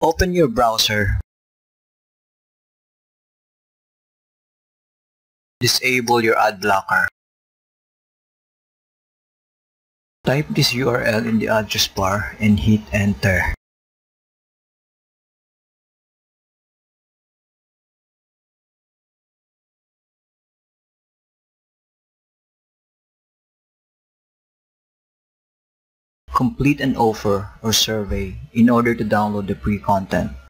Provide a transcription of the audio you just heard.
Open your browser. Disable your ad blocker. Type this URL in the address bar and hit enter. Complete an offer or survey in order to download the free content.